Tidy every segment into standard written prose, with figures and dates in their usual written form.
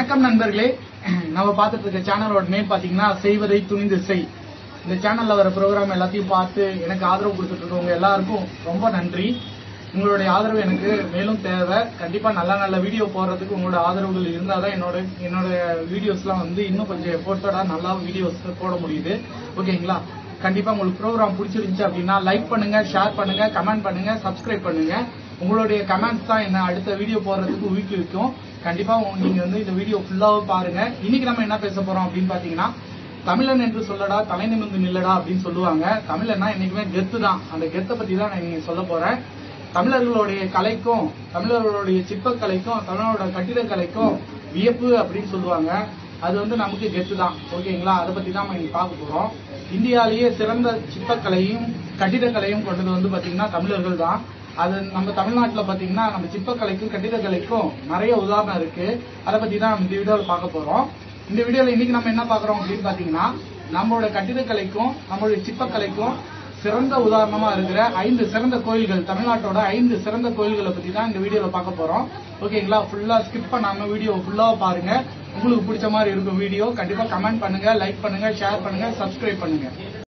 வணக்கம் நண்பர்களே. நம்ம பார்த்துட்டு இருக்க சேனலோட நேம் பாத்தீங்கன்னா செய்வதை துணிந்து செய். இந்த சேனல்ல வர ப்ரோக்ராம் எல்லாத்தையும் பார்த்து எனக்கு ஆதரவு கொடுத்துட்டு இருக்கவங்க எல்லாருக்கும் ரொம்ப நன்றி. உங்களுடைய ஆதரவு எனக்கு மேலும் தேவை. கண்டிப்பா நல்ல நல்ல வீடியோ போடுறதுக்கு உங்களோட ஆதரவுகள் இருந்தாதான் என்னோட வீடியோஸ்லாம் இன்னும் கொஞ்சம் எஃபோர்ட்டடா நல்லா வீடியோஸ் போட முடியுது. ஓகேங்களா? கண்டிப்பா உங்களுக்கு ப்ரோக்ராம் பிடிச்சிருந்துச்சு அப்படின்னா லைக் பண்ணுங்க, ஷேர் பண்ணுங்க, கமெண்ட் பண்ணுங்க, சப்ஸ்கிரைப் பண்ணுங்க. உங்களுடைய கமெண்ட்ஸ் தான் என்ன அடுத்த வீடியோ போடுறதுக்கு ஊக்குவிக்கும். கண்டிப்பா நீங்க இந்த வீடியோ ஃபுல்லாவே பாருங்க. இன்னைக்கு நம்ம என்ன பேச போறோம் அப்படின்னு பாத்தீங்கன்னா, தமிழன் என்று சொல்லடா தலை நிமிர்ந்து நில்லடா அப்படின்னு சொல்லுவாங்க. தமிழன்னா என்னைக்குமே கெத்து தான். அந்த கெத்தை பத்தி தான் நான் நீங்க சொல்ல போறேன். தமிழர்களுடைய கலைக்கும், தமிழர்களுடைய சிற்பக்கலைக்கும், தமிழரோட கட்டிடக்கலைக்கும் வியப்பு அப்படின்னு சொல்லுவாங்க. அது நமக்கு கெத்து தான். ஓகேங்களா? அதை பத்தி தான் நம்ம பார்க்க போறோம். இந்தியாலேயே சிறந்த சிற்பக்கலையும் கட்டிடக்கலையும் கொண்டது பாத்தீங்கன்னா தமிழர்கள் தான். அது நம்ம தமிழ்நாட்டுல பாத்தீங்கன்னா நம்ம சிற்பக்கலைக்கும் கட்டிடக்கலைக்கும் நிறைய உதாரணம் இருக்கு. அதை பத்தி தான் நம்ம இந்த வீடியோல பார்க்க போறோம். இந்த வீடியோல இன்னைக்கு நம்ம என்ன பாக்குறோம் அப்படின்னு பாத்தீங்கன்னா, நம்மளோட கட்டிடக்கலைக்கும் நம்மளுடைய சிற்பக்கலைக்கும் சிறந்த உதாரணமா இருக்கிற 5 சிறந்த கோயில்கள், தமிழ்நாட்டோட 5 சிறந்த கோயில்களை பத்தி தான் இந்த வீடியோல பார்க்க போறோம். ஓகேங்களா? ஃபுல்லா ஸ்கிப் பண்ணாம வீடியோ ஃபுல்லா பாருங்க. உங்களுக்கு பிடிச்ச மாதிரி இருக்கும் வீடியோ. கண்டிப்பா கமெண்ட் பண்ணுங்க, லைக் பண்ணுங்க, ஷேர் பண்ணுங்க, சப்ஸ்கிரைப் பண்ணுங்க.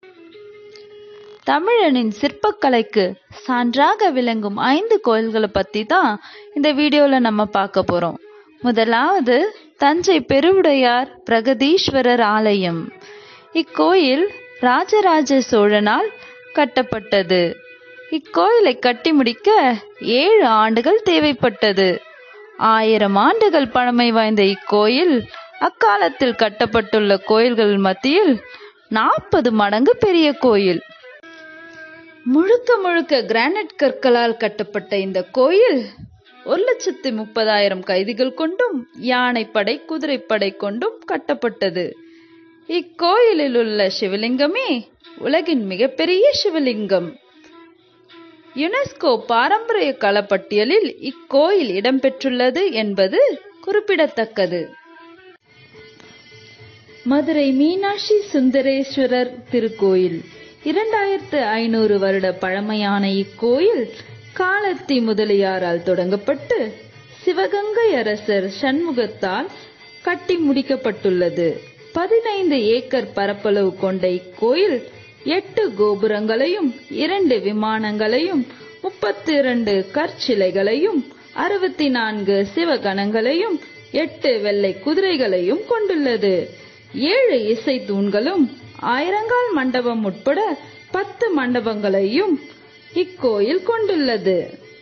தமிழனின் சிற்பக்கலைக்கு சான்றாக விளங்கும் 5 கோயில்களை பத்தி தான் இந்த வீடியோல நம்ம பார்க்க போறோம். முதலாவது தஞ்சை பெருவுடையார் பிரகதீஸ்வரர் ஆலயம். இக்கோயில் ராஜராஜ சோழனால் கட்டப்பட்டது. இக்கோயிலை கட்டி முடிக்க 7 ஆண்டுகள் தேவைப்பட்டது. 1000 ஆண்டுகள் பழமை வாய்ந்த இக்கோயில் அக்காலத்தில் கட்டப்பட்டுள்ள கோயில்கள் மத்தியில் 40 மடங்கு பெரிய கோயில். முழுக்க முழுக்க கிரானைட் கற்களால் கட்டப்பட்ட இந்த கோயில் 1,30,000 கைதிகள் கொண்டும் யானைப்படை குதிரைப்படை கொண்டும் கட்டப்பட்டது. இக்கோயிலில் உள்ள சிவலிங்கமே உலகின் மிகப்பெரிய சிவலிங்கம். யுனெஸ்கோ பாரம்பரிய களப்பட்டியலில் இக்கோயில் இடம்பெற்றுள்ளது என்பது குறிப்பிடத்தக்கது. மதுரை மீனாட்சி சுந்தரேஸ்வரர் திருக்கோயில். 2500 வருட பழமையான இக்கோயில் காலத்தி முதலியாரால் தொடங்கப்பட்டு சிவகங்கை அரசர் சண்முகத்தால் கட்டி முடிக்கப்பட்டுள்ளது. 15 ஏக்கர் பரப்பளவு கொண்ட இக்கோயில் 8 கோபுரங்களையும் 2 விமானங்களையும் 32 கற்சிலைகளையும் 64 சிவகணங்களையும் 8 வெள்ளை குதிரைகளையும் கொண்டுள்ளது. 7 இசை தூண்களும் 1000 மண்டபம் உட்பட 10 மண்டபங்களையும் இக்கோயில் கொண்டுள்ளது.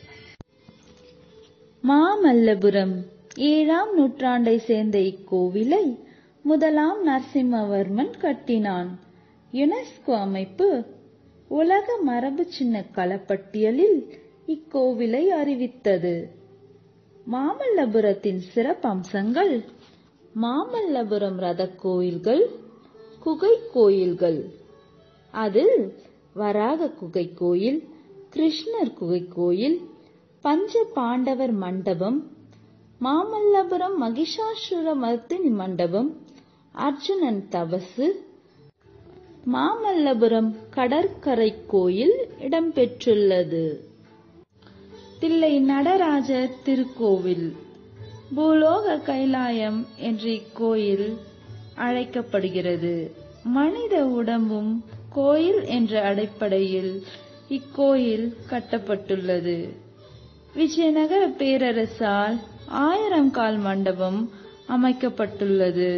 மாமல்லபுரம். 7ஆம் நூற்றாண்டை சேர்ந்த இக்கோவிலை முதலாம் நரசிம்மவர்மன் கட்டினான். யுனெஸ்கோ அமைப்பு உலக மரபு சின்ன களப்பட்டியலில் இக்கோவிலை அறிவித்தது. மாமல்லபுரத்தின் சிறப்பம்சங்கள்: மாமல்லபுரம் ரத கோயில்கள், குகை கோயில்கள். அதில் வராக குகை கோயில், கிருஷ்ணர் குகை கோயில், பஞ்ச பாண்டவர் மண்டபம், மாமல்லபுரம் மகிஷாசுர மர்த்தினி மண்டபம், அர்ஜுனன் தபசு, மாமல்லபுரம் கடற்கரை கோயில் இடம்பெற்றுள்ளது. தில்லை நடராஜர் திருக்கோவில். பூலோக கைலாயம் என்று இக்கோயில் அழைக்கப்படுகிறது. மனித உடம்பும் கோயில் என்ற அடிப்படையில் இக்கோயில் கட்டப்பட்டுள்ளது. விஜயநகர பேரரசால் 1000 கால் மண்டபம் அமைக்கப்பட்டுள்ளது.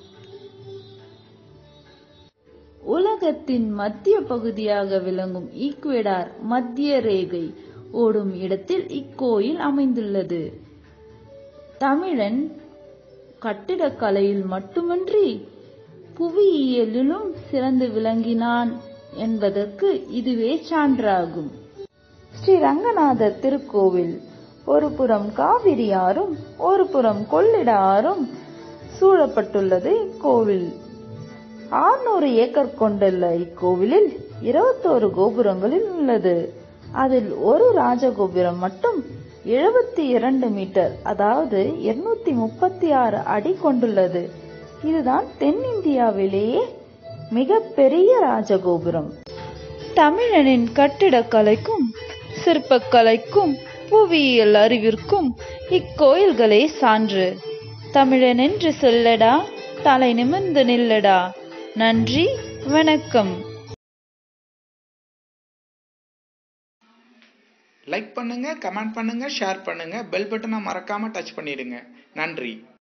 உலகத்தின் மத்திய பகுதியாக விளங்கும் ஈக்வெடார் மத்திய ரேகை ஓடும் இடத்தில் இக்கோயில் அமைந்துள்ளது. தமிழன் கட்டிடக்கலையில் மட்டுமின்றி புவியியலிலும் சிறந்து விளங்கினான் என்பதற்கு இதுவே சான்றாகும். ஸ்ரீ ரங்கநாதர் திருக்கோவில். ஒரு புறம் காவிரி ஆறும் ஒரு புறம் கொள்ளிட ஆறும் சூழப்பட்டுள்ளது இக்கோவில். 600 ஏக்கர் கொண்டுள்ள இக்கோவிலில் 21 கோபுரங்களில் உள்ளது. அதில் ஒரு ராஜகோபுரம் மட்டும் 72 மீட்டர், அதாவது 236 அடி கொண்டுள்ளது. இதுதான் தென்னிந்தியாவிலேயே மிகப்பெரிய ராஜகோபுரம். தமிழனின் கட்டிடக்கலைக்கும் சிற்பக்கலைக்கும் புவியியல் அறிவிற்கும் இக்கோயில்களே சான்று. தமிழன் என்று சொல்லடா, தலை நிமிர்ந்து நில்லடா. நன்றி, வணக்கம். லைக் பண்ணுங்க, கமெண்ட் பண்ணுங்க, ஷேர் பண்ணுங்க, பெல் பட்டனை மறக்காம டச் பண்ணிடுங்க. நன்றி.